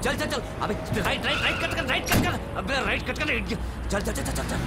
चल चल चल अबे राइट राइट राइट कट कर अबे राइट कट कर चल चल चल चल चल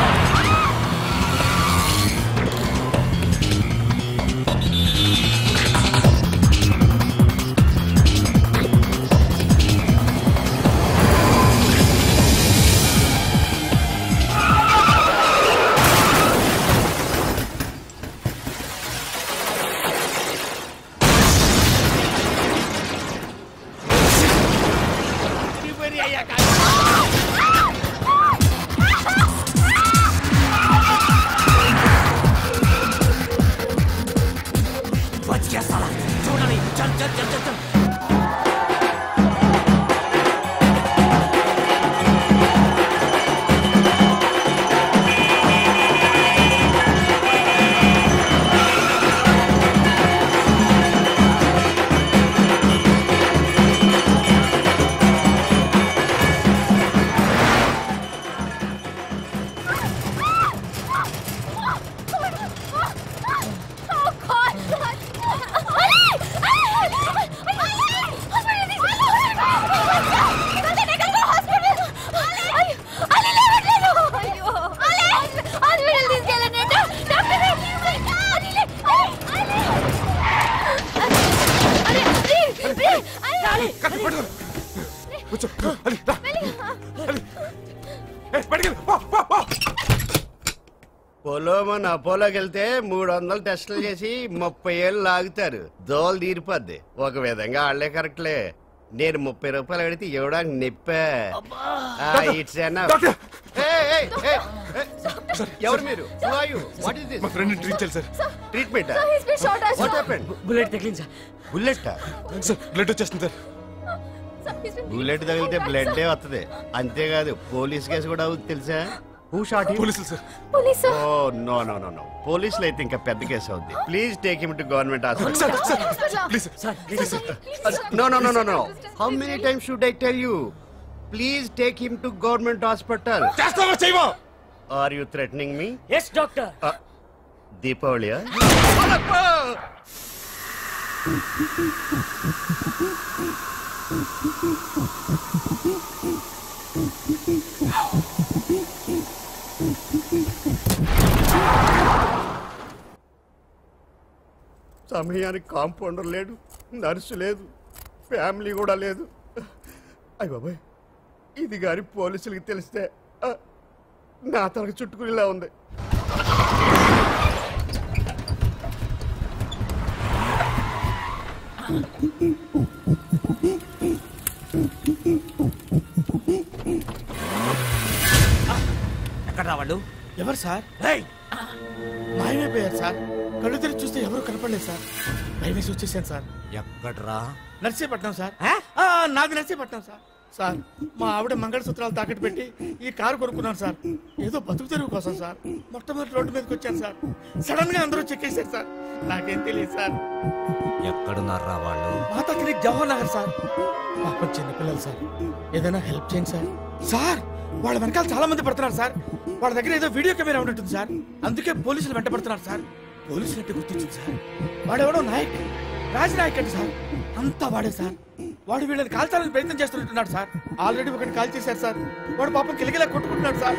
పొలోమన్ అపోలోకి వెళ్తే 300 టెస్టులు చేసి 30 ఏళ్ళు లాగుతారు. దోలు తీరిపోద్ది. ఒక విధంగా ఆళ్లే కరెక్ట్లే. నేను 30 రూపాయలు పెడితే ఇవ్వడానికి నిప్పే. ఎవరు మీరు? ట్రీట్మెంట్ బుల్లెట్ తగిలింది సార్. బుల్లెట్ బ్లడ్ వచ్చేస్తుంది సార్. బుల్లెట్ తగిలితే బ్లడ్ వస్తుంది. అంతేకాదు పోలీస్ కేసు కూడా అవుతుంది తెలుసా? పోలీసులు sir. Oh no no no no పోలీసులు అయితే ఇంకా పెద్ద కేసు అవుద్ది. Please take him to government hospital. No no no no no how many times should I tell you? Please take him to government hospital. చేస్తావా చేయవా? Are you threatening me? yes doctor. దీపావళియా? సమయానికి compounder లేడు, nurse లేదు, family కూడా లేదు. అయ్య బాబాయ్, ఇది గారి పోలీసులకి తెలిస్తే నా తనకు చుట్టుకునేలా ఉంది. ఎక్కడ రావాళ్ళు? ఎవరు సార్? మాయమైపోయారు సార్. కళ్ళు తెరిచి చూస్తే ఎవరు కనపడలేదు సార్. భయమేసి వచ్చేసాను సార్. ఎక్కడరా? నర్సీపట్నం సార్. నాది నర్సీపట్నం సార్. సార్ మా ఆవిడ మంగళసూత్రాలు తాకట్టు పెట్టి ఈ కారు కొనుక్కున్నాను సార్. ఏదో బతుకు తెరువు కోసం సార్. మొట్టమొదటి రోడ్డు మీదకి వచ్చాను సార్. సడన్ గా అందరూ చెక్కేశారు సార్. నాకేం తెలియదు సార్. ఎక్కడున్నారా వాళ్ళు? Mata clinic Jawahar Nagar sir. పాపం చిన్న పిల్లలు సార్. ఏదైనా హెల్ప్ చేయండి సార్. సార్ వాళ్ళ వెనకాల చాలా మంది పడుతున్నారు సార్. వాళ్ళ దగ్గర ఏదో వీడియో కెమెరా ఉంటుంది సార్. అందుకే పోలీసులు వెంట పడుతున్నారు సార్. పోలీసులు అంటే గుర్తించింది సార్. వాడెవడో నాయక్, రాజ్ నాయక్ అంటే సార్. అంతా వాడే సార్. వాడు వీళ్ళని కాల్చాలని ప్రయత్నం చేస్తున్నట్టున్నాడు సార్. ఆల్రెడీ ఒకటి కాల్ చేశారు సార్. వాడు పాపం కిలకిలా కొట్టుకుంటున్నాడు సార్.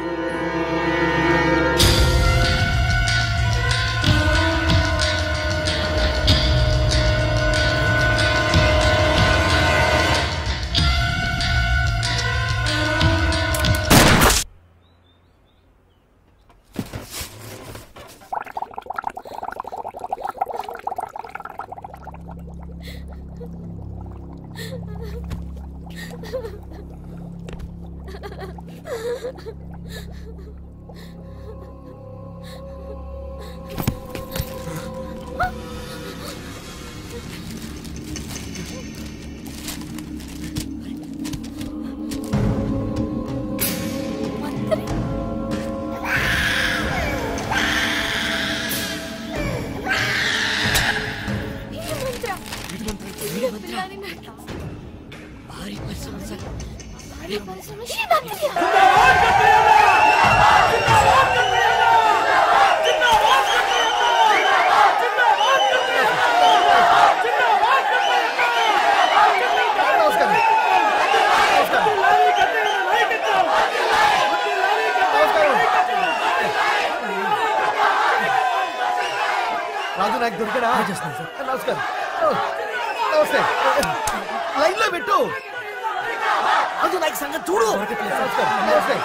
నాకు దొరికడా? నమస్కారం. నమస్తే. లైన్ లో పెట్టు. అది నాకు సంగతి చూడు. నమస్తే.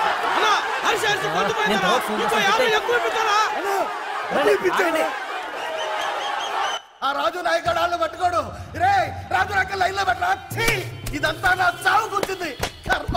ఆ రాజు నాయకుడు వాళ్ళు పట్టుకోడు. రే రాజు నాయక లైన్ లో పెట్టరా. ఇదంతా నా చావు కూర్చుంది. కర్మ.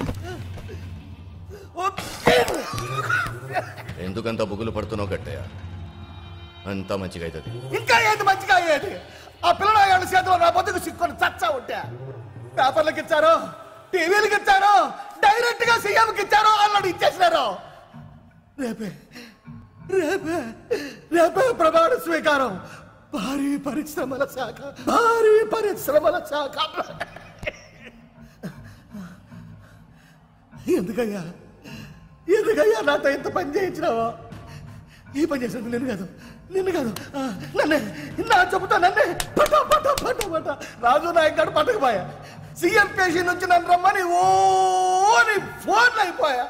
ఎందుకంత బుగులు పడుతున్నావు గట్టయ్య? అంతా మంచిగా అవుతుంది. ఇంకా ఏది మంచిగా అయ్యేది? ఆ పిల్లల చేతిలో నా బతుకు సిక్కుని చచ్చా ఉంటే పేపర్లకు ఇచ్చారు, టీవీలకు ఇచ్చారు, డైరెక్ట్ గా సీఎంకి ఇచ్చారు, అల్లడి ఇచ్చేసినారు. రేపే రేపే రేపే ప్రమాణ స్వీకారం. భారీ పరిశ్రమల శాఖ, భారీ పరిశ్రమల శాఖ. ఎందుకయ్యా ఎందుకయ్యా నాతో ఇంత పని చేయించినావో? ఈ పని చేసినది నిన్ను కాదు నన్నే. నా చెబుతా నన్నే పట పట పట పట రాజు నాయక్ గారు పట్టకపోయా. సీఎం పేషీ నుంచి నన్ను రమ్మని ఓని ఫోన్ అయిపోయా.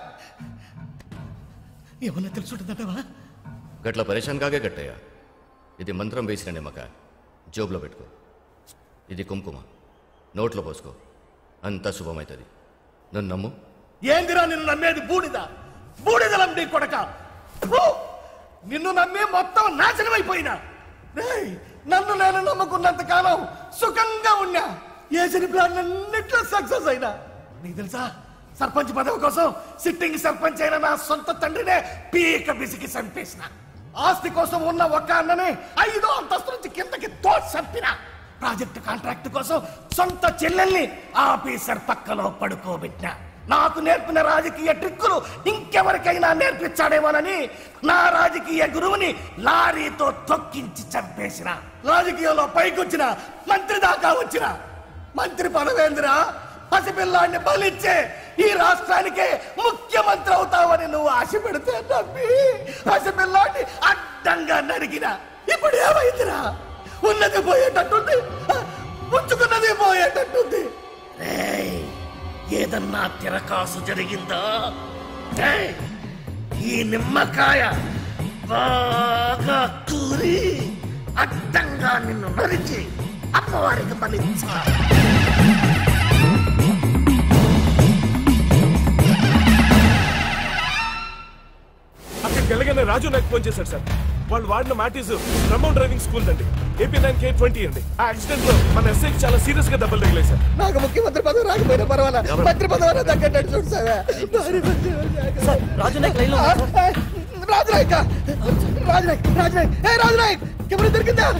ఏమన్నా తెలుసుంటుందటవా? గట్ల పరేషాన్ కాగే గట్టయ్య. ఇది మంత్రం వేసిన నిమ్మక జోబులో పెట్టుకో. ఇది కుంకుమ నోట్లో పోసుకో. అంతా శుభమవుతుంది. నన్ను నమ్ము. ఏందిరా నిన్ను నమ్మేది? బూడిదలం నీ కొడక. నిన్ను నమ్మి మొత్తం నాశనం అయిపోయినా. నన్ను నేను నమ్ముకున్నంత కాలం సుఖంగా ఉన్నా. ఏసిన ప్లాన్ అన్నిట్లో సక్సెస్ అయినా. నీకు తెలుసా, సర్పంచ్ పదవి కోసం సిట్టింగ్ సర్పంచ్ అయిన నా సొంత తండ్రినే పీక బిసికి చంపేసిన. ఆస్తి కోసం ఉన్న ఒక్క అన్నని 5వ అంతస్తు నుంచి కిందకి చంపిన. ప్రాజెక్టు కాంట్రాక్ట్ కోసం సొంత చెల్లెల్ని ఆఫీసర్ పక్కలో పడుకోబెట్టిన. నాకు నేర్పిన రాజకీయ ట్రిక్కులు ఇంకెవరికైనా నేర్పించాడేమోనని నా రాజకీయ గురువుని లారీతో తొక్కించి చంపేసిన. రాజకీయంలో పైకొచ్చిన మంత్రి దాకా వచ్చిన. మంత్రి పదవేంద్ర పసిపిల్లాన్ని బలిచ్చే ఈ రాష్ట్రానికే ముఖ్యమంత్రి అవుతావని నువ్వు ఆశ పెడితే నమ్మి పసిపిల్లాన్ని అడ్డంగా నరికిన. ఇప్పుడు ఏమైందిరా? ఉన్నది పోయేటట్టుంది, ఉంచుకున్నది పోయేటట్టుంది. ఏదన్నా తిరకాసు జరిగిందా? ఈ నిమ్మకాయ బాగా తూరి అడ్డంగా నిన్ను నరికి అమ్మవారికి బలించా. అక్కడికి వెళ్ళగానే రాజు నాకు ఫోన్ చేశాడు సార్. వాళ్ళు వాడిన మ్యాటీస్ బ్రహ్మం డ్రైవింగ్ స్కూల్ అండి. AP9K20 అండి. ఆ యాక్సిడెంట్ లో మన ఎస్ఐకి చాలా సీరియస్ గా దెబ్బలు తగిలాయి సార్. నాకు ముఖ్యమంత్రి పదవి రాకపోయినా పర్వాలా, మంత్రి పదవి తగ్గట్టు చూడు సార్. రాజు నాయక్ రాజు నాయక్ కెమెరా దొరికిందా?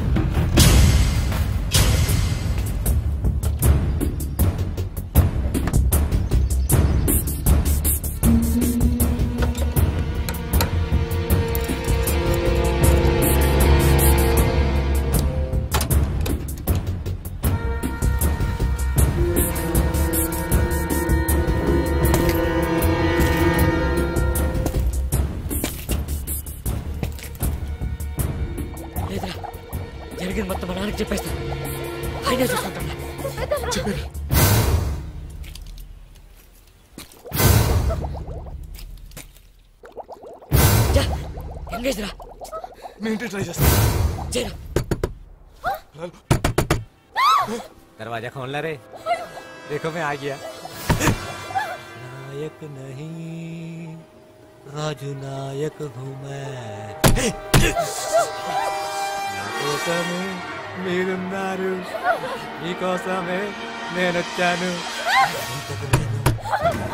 జరిగింది మొత్తం మా నాన్నకి చెప్పేస్తా. ఆయన చూసుకుంటా. చెప్పారు. ఎంగేజ్ రా. నేను ట్రై చేస్తాను. दरवाजा खोल ला रे. देखो मैं आ गया. नायक नहीं राजू नायक हूँ मैं. కోసమే మీరున్నారు, మీకోసమే నేను వచ్చాను.